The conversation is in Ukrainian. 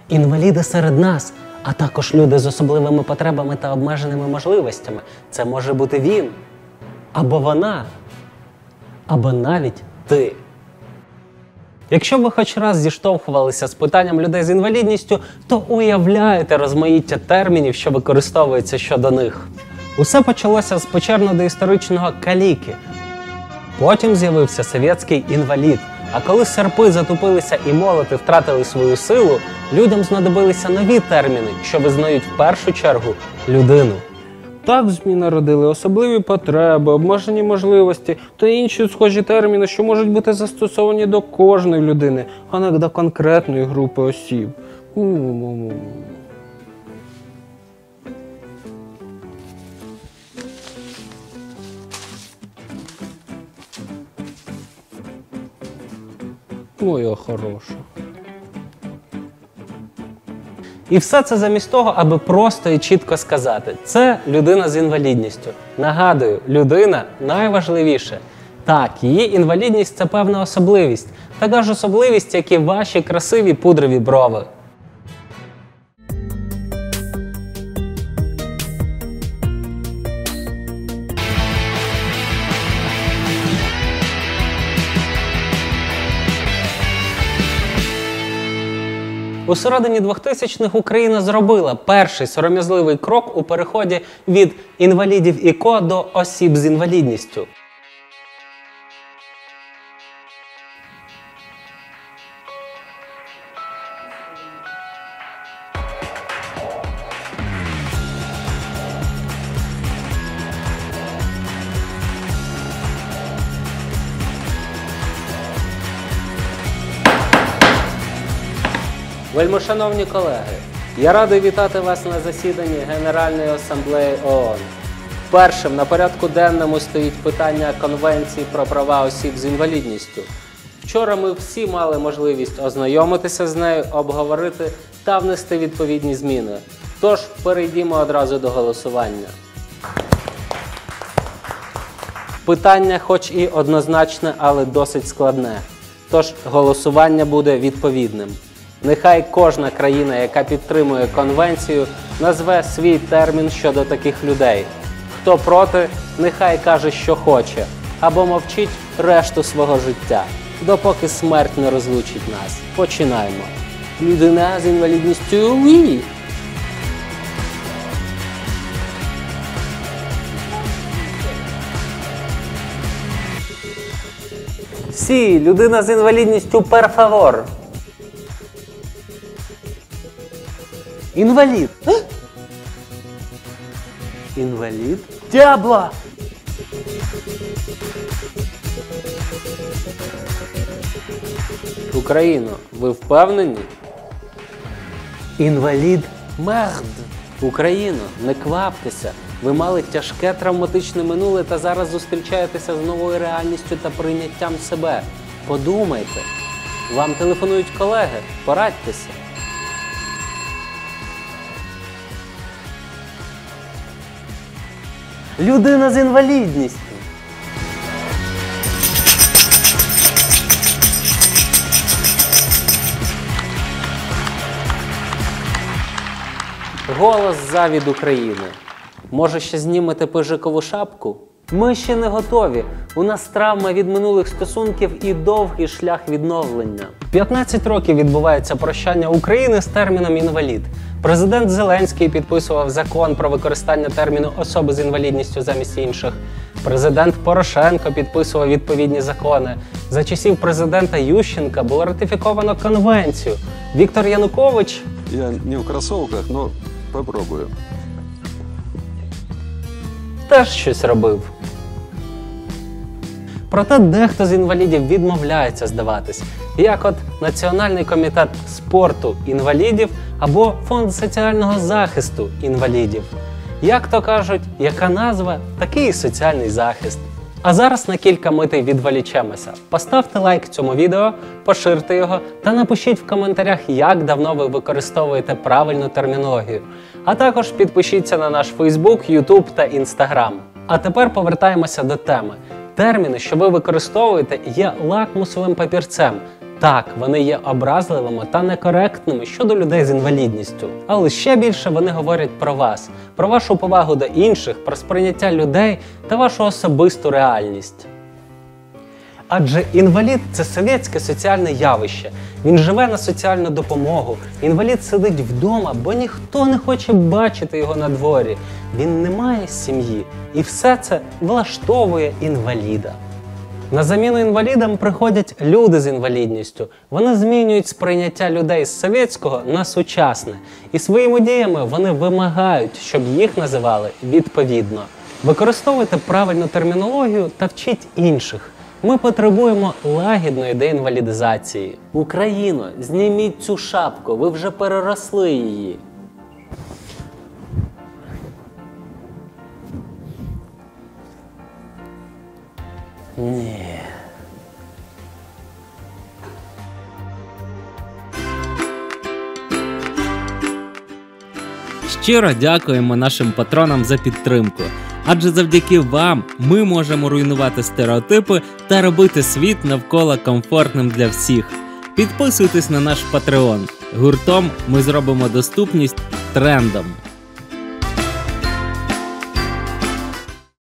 інваліди серед нас, а також люди з особливими потребами та обмеженими можливостями. Це може бути він, або вона, або навіть ти. Якщо ви хоч раз зіштовхувалися з питанням людей з інвалідністю, то уявляєте розмаїття термінів, що використовуються щодо них. Усе почалося з печерно-доісторичного каліки. Потім з'явився совєтський інвалід. А коли серпи затупилися і молоти втратили свою силу, людям знадобилися нові терміни, що визнають в першу чергу людину. Так ЗМІ народили особливі потреби, обмежені можливості та інші схожі терміни, що можуть бути застосовані до кожної людини, а не до конкретної групи осіб. Моя хороша. І все це замість того, аби просто і чітко сказати. Це людина з інвалідністю. Нагадую, людина найважливіше. Так, її інвалідність – це певна особливість. Така ж особливість, як і ваші красиві пудрові брови. У середині 2000-х Україна зробила перший сором'язливий крок у переході від інвалідів ІКО до осіб з інвалідністю. Вельмишановні колеги, я радий вітати вас на засіданні Генеральної асамблеї ООН. Першим на порядку денному стоїть питання Конвенції про права осіб з інвалідністю. Вчора ми всі мали можливість ознайомитися з нею, обговорити та внести відповідні зміни. Тож, перейдімо одразу до голосування. Питання хоч і однозначне, але досить складне. Тож, голосування буде відповідним. Нехай кожна країна, яка підтримує конвенцію, назве свій термін щодо таких людей. Хто проти, нехай каже, що хоче, або мовчить решту свого життя, допоки смерть не розлучить нас. Починаємо. Людина з інвалідністю – oui! Сі, людина з інвалідністю – per favor! Інвалід. Інвалід? Д'ябла! Україно, ви впевнені? Інвалід? Мерд! Україно, не кваптеся. Ви мали тяжке травматичне минуле та зараз зустрічаєтеся з новою реальністю та прийняттям себе. Подумайте. Вам телефонують колеги. Порадьтеся. Людина з інвалідністю. Голос «За» від України. Може, ще знімете пижикову шапку? Ми ще не готові. У нас травма від минулих стосунків і довгий шлях відновлення. 15 років відбувається прощання України з терміном «інвалід». Президент Зеленський підписував закон про використання терміну «особи з інвалідністю» замість інших. Президент Порошенко підписував відповідні закони. За часів президента Ющенка було ратифіковано конвенцію. Віктор Янукович... Я не в кросовках, но попробую. Теж щось робив. Проте дехто з інвалідів відмовляється здаватись, як от Національний комітет спорту інвалідів або Фонд соціального захисту інвалідів. Як то кажуть, яка назва, такий і соціальний захист. А зараз на кілька митей відволічемося. Поставте лайк цьому відео, поширте його та напишіть в коментарях, як давно ви використовуєте правильну термінологію. А також підпишіться на наш Facebook, YouTube та Instagram. А тепер повертаємося до теми. Терміни, що ви використовуєте, є лакмусовим папірцем. Так, вони є образливими та некоректними щодо людей з інвалідністю. Але ще більше вони говорять про вас, про вашу повагу до інших, про сприйняття людей та вашу особисту реальність. Адже інвалід – це совєтське соціальне явище. Він живе на соціальну допомогу. Інвалід сидить вдома, бо ніхто не хоче бачити його на дворі. Він не має сім'ї. І все це влаштовує інваліда. На заміну інвалідам приходять люди з інвалідністю. Вони змінюють сприйняття людей з совєтського на сучасне. І своїми діями вони вимагають, щоб їх називали відповідно. Використовуйте правильну термінологію та вчіть інших. Ми потребуємо лагідної деінвалідизації. Україно, зніміть цю шапку, ви вже переросли її. Ні. Щиро дякуємо нашим патронам за підтримку. Адже завдяки вам ми можемо руйнувати стереотипи та робити світ навколо комфортним для всіх. Підписуйтесь на наш Patreon. Гуртом ми зробимо доступність трендом.